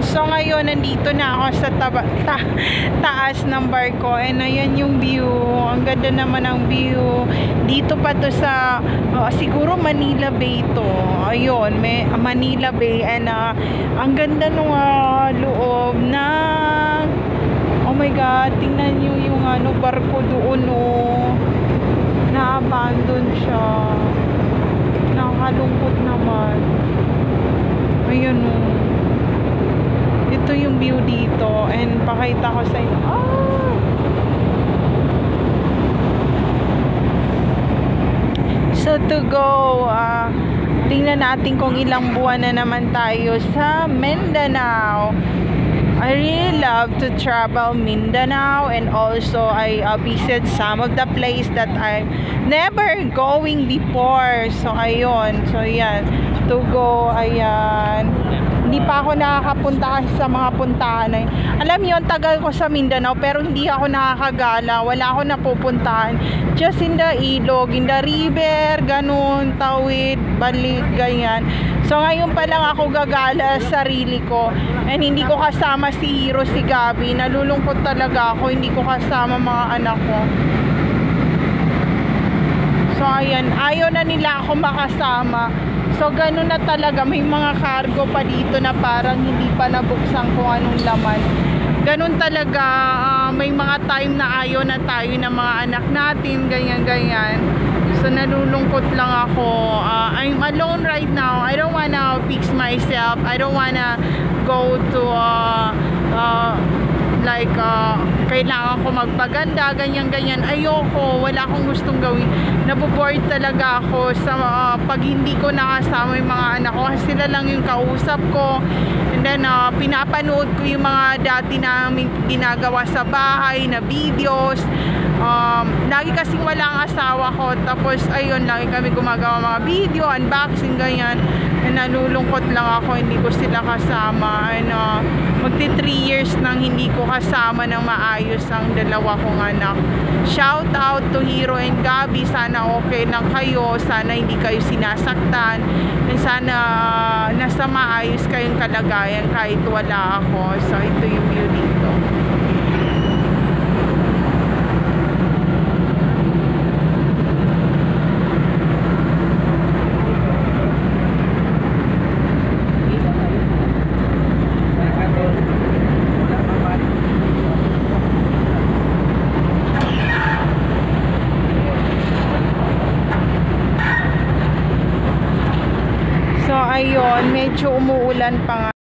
So ngayon nandito na ako sa taas ng barko, and ayan yung view. Ang ganda naman ng view. Dito pa to sa siguro Manila Bay to. Ayun, may Manila Bay, and ang ganda nung loob ng, oh my god, tingnan nyo yung barko doon, na-abandon siya. Nakakalungkot naman. Ayun, ito yung view dito, and pakita ko sa inyo. So to go, tingnan natin kung ilang buwan na naman tayo sa Mindanao. I really love to travel Mindanao, and also I visit some of the place that I'm never going before. So ayun, so yan, to go, ayan. Hindi pa ako nakakapunta sa mga puntahan na yun. Alam niyo, tagal ko sa Mindanao pero hindi ako nakakagala, wala ako napupuntahan. Just in the ilog, in the river, ganun, tawid, balik, ganyan. So ngayon pa lang ako gagala sa sarili ko, and hindi ko kasama si Hiro, si Gabi. Nalulungkot talaga ako, hindi ko kasama mga anak ko. So ayan, ayaw na nila ako makasama. So ganun na talaga, may mga cargo pa dito na parang hindi pa nabuksan kung anong laman. Ganun talaga, may mga time na ayaw na tayo ng mga anak natin, ganyan-ganyan. So nalulungkot lang ako. I'm alone right now. I don't wanna fix myself. I don't wanna go to kailangan ko magpaganda, ganyan-ganyan. Ayoko, wala akong gustong gawin. Naboboard talaga ako sa pag hindi ko nakasama yung mga anak ko, kasi sila lang yung kausap ko. And then pinapanood ko yung mga dati namin ginagawa sa bahay na videos. Lagi kasing wala ang asawa ko, tapos ayun, lagi kami gumagawa mga video, unboxing, ganyan. And nalulungkot lang ako, hindi ko sila kasama. And magti 3 years nang hindi ko kasama ng maayos ang dalawa kong anak. Shout out to Hiro and Gabi, sana okay lang kayo, sana hindi kayo sinasaktan, and sana nasa maayos kayong kalagayan kahit wala ako. So ito yung view dito. So ayun, medyo umuulan pa nga.